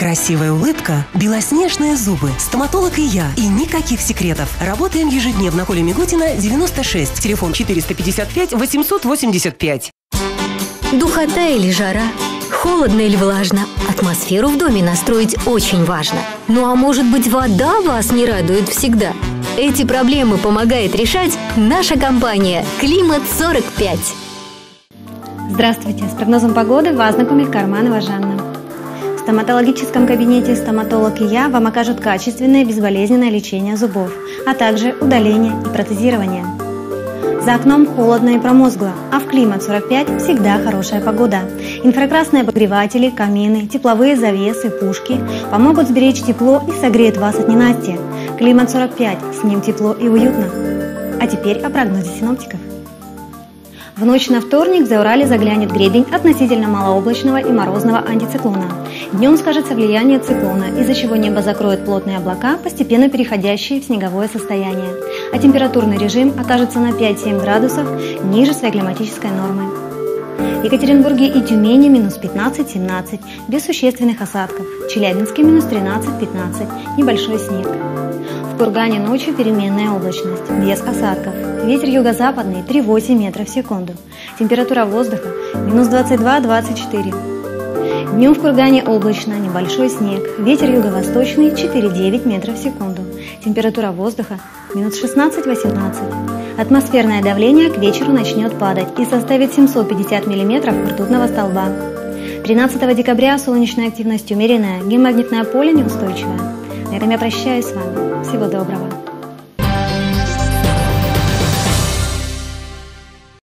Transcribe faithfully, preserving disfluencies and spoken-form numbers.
Красивая улыбка, белоснежные зубы, стоматолог и я, и никаких секретов. Работаем ежедневно. Коля Мигутина, девяносто шесть, телефон четыреста пятьдесят пять восемьсот восемьдесят пять. Духота или жара, холодно или влажно, атмосферу в доме настроить очень важно. Ну а может быть, вода вас не радует всегда? Эти проблемы помогает решать наша компания «Климат сорок пять». Здравствуйте! С прогнозом погоды вас знакомит Карманова Жанна. В стоматологическом кабинете «Стоматолог и я» вам окажут качественное безболезненное лечение зубов, а также удаление и протезирование. За окном холодно и промозгло, а в «Климат сорок пять» всегда хорошая погода. Инфракрасные обогреватели, камины, тепловые завесы, пушки помогут сберечь тепло и согреют вас от ненастья. «Климат сорок пять», с ним тепло и уютно. А теперь о прогнозе синоптиков. В ночь на вторник в Заурале заглянет гребень относительно малооблачного и морозного антициклона. Днем скажется влияние циклона, из-за чего небо закроют плотные облака, постепенно переходящие в снеговое состояние. А температурный режим окажется на пять-семь градусов ниже своей климатической нормы. В Екатеринбурге и Тюмени минус пятнадцать-семнадцать, без существенных осадков. В Челябинске минус тринадцать-пятнадцать, небольшой снег. В Кургане ночью переменная облачность, без осадков. Ветер юго-западный три-восемь метров в секунду. Температура воздуха минус двадцать два - двадцать четыре. Днем в Кургане облачно, небольшой снег. Ветер юго-восточный четыре-девять метров в секунду. Температура воздуха минус шестнадцать-восемнадцать. Атмосферное давление к вечеру начнет падать и составит семьсот пятьдесят миллиметров ртутного столба. тринадцатого декабря солнечная активность умеренная, геомагнитное поле неустойчивое. На этом я прощаюсь с вами. Всего доброго.